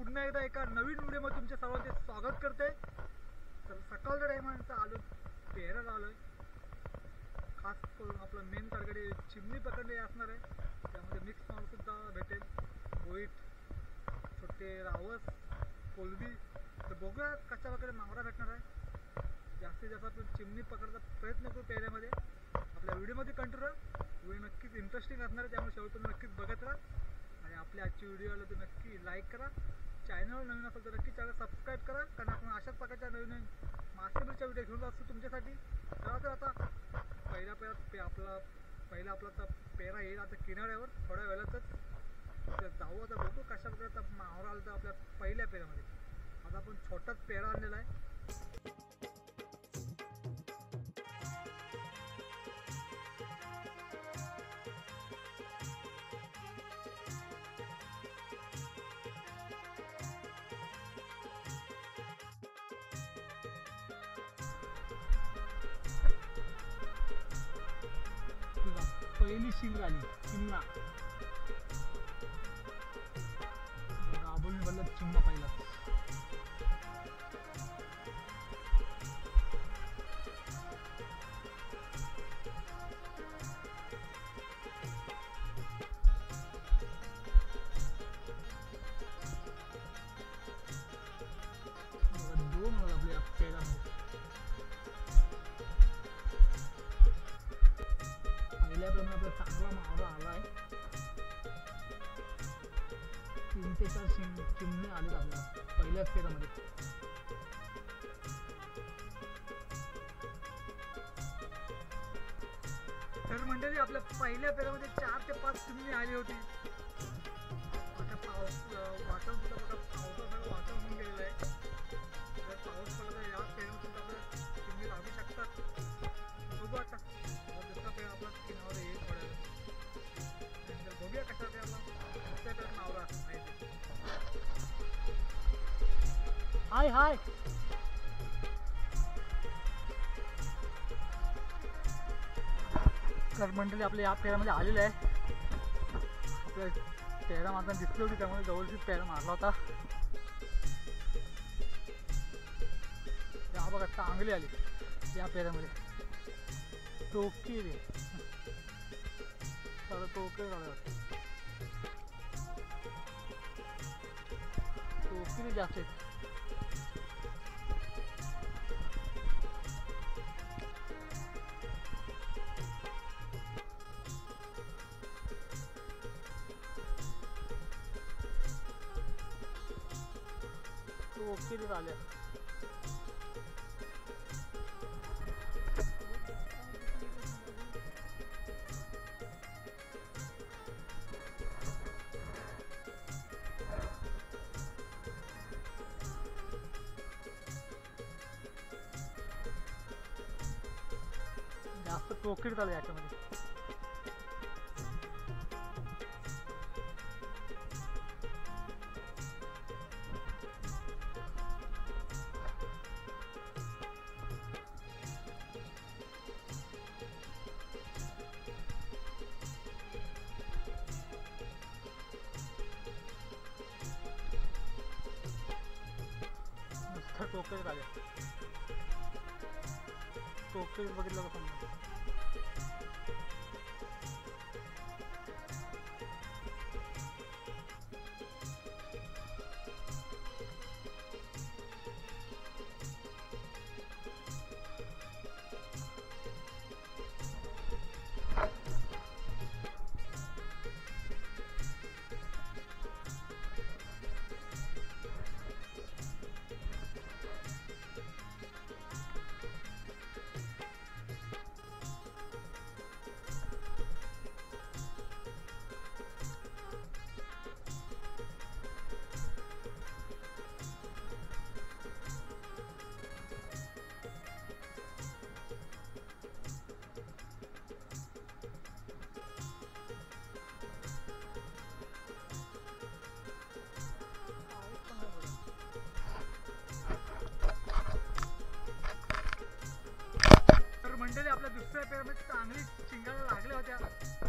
पुन्हा एकदा एका नवीन व्हिडिओमध्ये तुमच्या सर्वांचे स्वागत करते। तर सकाळच्या टायमाला आलो पेराला आलोय, खास करून आपलं मेन टार्गेट चिमणी पकडणे असणार आहे। त्यामध्ये मिक्स माल सुद्धा भेटेल, बोईट, छोटे रावस, कोलबी। तर बघूया कशा प्रकारे मावरा भेटणार आहे। जास्तीत जास्त आपण चिमणी पकडण्याचा प्रयत्न करू पेऱ्यामध्ये। आपल्या व्हिडिओमध्ये कंटिन्यू राहा, व्हिडिओ नक्कीच इंटरेस्टिंग असणार आहे, त्यामुळे शेवटपर्यंत नक्कीच बघत राहा। आणि आपल्या आजची व्हिडिओ आला तर नक्की लाईक करा, चॅनल नवीन असेल तर नक्की चॅनल सबस्क्राईब करा, कारण आपण अशाच प्रकारच्या नवीन मासेमारीच्या व्हिडिओ घेऊन असतो तुमच्यासाठी। तर आता पहिला आपला पेरा येईल आता किनाऱ्यावर थोड्या वेळातच। तर जाऊ आता बघू कशा प्रकारचा मावरा आला तर आपल्या पहिल्या पेऱ्यामध्ये। आता आपण छोटाच पेरा आणलेला आहे। पहिली शिंग आली चिमणा, गाबून बोलला चिमणा पहिला। दोन होत आपल्या पेरामध्ये। पहिल्याप्रमाणे आपला चांगला मावरा आला आहे। 3 ते 4 चिमणे आले आपल्याला पहिल्याच पेरामध्ये। तर मंडळी आपल्या पहिल्या पेरामध्ये 4 ते 5 चिमणी आली होती। आता पाऊस वातावरण सुद्धा बघा, पावसाचं वातावरण होऊन गेलेलं आहे। तर पाऊस पडला तर या पेरामध्ये सुद्धा आपल्याला चिमणी लागू शकतात। बघू आता दुसरा पेरा आपला किनावर येईल थोड्या वेळ, बघूया कशा पेराला दुसऱ्या पेरा मावरा आहे ते। हाय हाय तर मंडळी आपल्या या पेरामध्ये आलेलं आहे। आपल्या पेरा मारताना दिसली होती, त्यामुळे जवळचीच पेरा मारला होता। या बघा चांगली आली या पेरामध्ये, टोकी रे सारा टोके झालं, टोकी जास्त आहेत। टोकी झाल्या जास्त टोकीड झालं याच्यामध्ये। नुसतं टोकीड झाले, टोकीड बघितलं का समजा। मंडळी आपल्या दुसऱ्या पेरामध्ये चांगली चिंगाला लागल्या होत्या,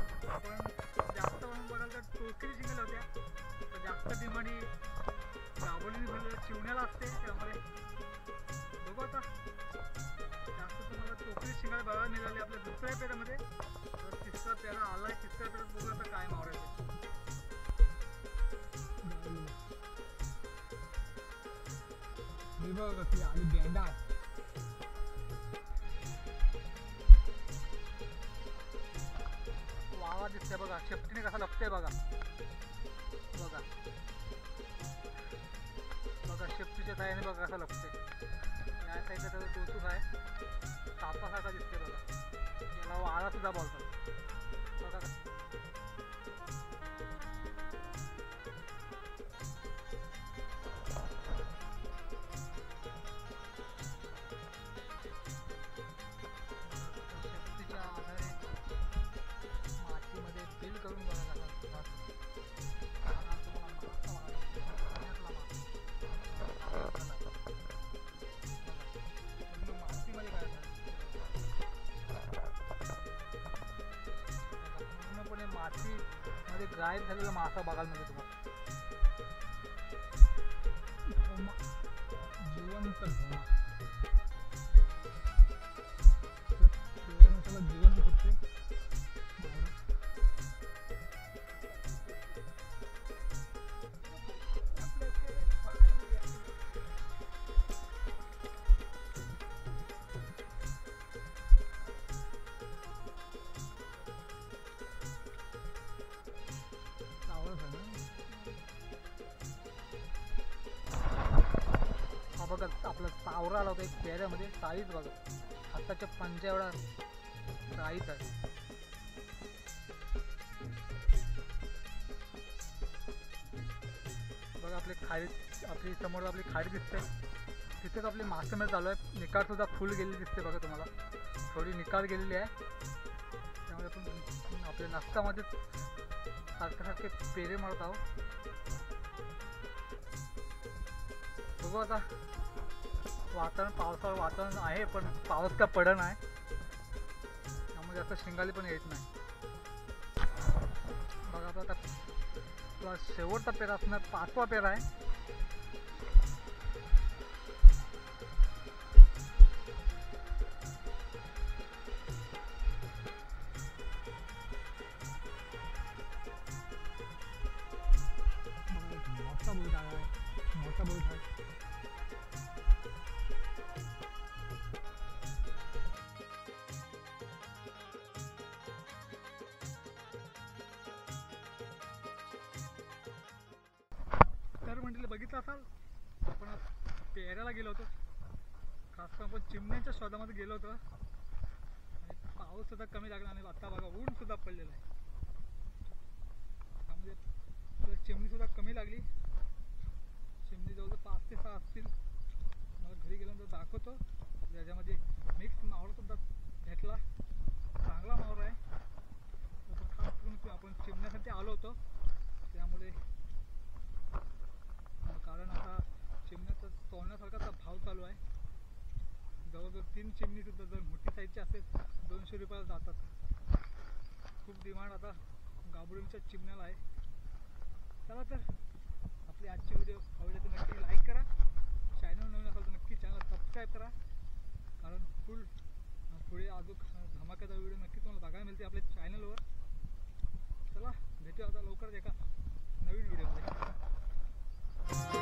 पण जास्त म्हणून बघाल तर टोकरी चिंगल्या होत्या। तर जास्त डिमांड ही गाबोलीने भरलेलं चिवण्याला असते, त्यामुळे बघू आता जास्त तुम्हाला टोकरी शिंगाला बघायला मिळाली आपल्या दुसऱ्या पेऱ्यामध्ये. तर तिसरा पेरा आलाय, तिसऱ्या पेऱ्यात बघू आता काय मावरायचं. मी बघ कसली आली गेंडा. वावा दिसते बघा, शेपटीने कसा लपते बघा. बघा बघा शेपटीच्या साह्याने बघा कसा लपते. या साईडला त्याचा डोसूक आहे, सापासारखा दिसते बघा. याला वाळा सुद्धा बोलतात बघा. शेपटीच्या आधारे मातीमध्ये बिल करून बघायला लागतात. मातीमध्ये काय पूर्णपणे मातीमध्ये गायब झालेला मासा बघायला मिळतो तुम्हाला. जिवंत भोमा. त्याला जिवंत फुटते. हा बघा आपला चावरा आला होता एक पेऱ्यामध्ये. साईज बघा हाताच्या पंजा एवढा साईज आहे. बघा आपली खाडी, आपली समोर आपली खाडी दिसते, तिथेच आपली मासेमारी चालू आहे. निकाळ सुद्धा फुल गेलेली दिसते बघा तुम्हाला, थोडी निकाळ गेलेली आहे. त्यामुळे आपण आपल्या नाश्त्यामध्ये सारखे सारखे पेरे मारत आहोत. बघू आता वातावरण, पावसाळा वातावरण आहे पण पाऊस का पडत नाही, त्यामुळे जास्त शिंगाली पण येत नाही. बघा आता तुला शेवटचा पेरा असणार, 5वा पेरा आहे. मोठा बोट आहे, मोठा बोट आहे. तर मंडळी बघितलं असाल आपण आज पेऱ्याला गेलो होतो, खास करून आपण चिमण्यांच्या शोधामध्ये गेलो होतो. आणि पाऊस सुद्धा कमी लागला आणि आता बघा ऊन सुद्धा पडलेलं आहे, त्यामुळे चिमणी सुद्धा कमी लागली. चिमणी जवळजवळ 5 ते 6 असतील. मला घरी गेल्यानंतर दाखवतो. आपल्या ह्याच्यामध्ये मिक्स मावळा सुद्धा भेटला, चांगला मावळा आहे. खास करून आपण चिमण्यासाठी आलो होतो, त्यामुळे कारण आता चिमण्याचा तोडण्यासारखाचा भाव चालू आहे. जवळजवळ 3 चिमणी सुद्धा जर मोठी साईजची असेल 200 रुपयाला जातात. खूप डिमांड आता गाबोलीच्या चिमण्याला आहे. चला तर आपली आजची व्हिडिओ आवडली तर नक्की लाईक करा, चॅनल नवीन असेल तर नक्की चॅनल सबस्क्राईब करा, कारण पुढे अजून धमाक्याचा व्हिडिओ नक्की तुम्हाला बघायला मिळते आपल्या चॅनलवर. चला भेटूया आता लवकरच एका नवीन व्हिडिओमध्ये.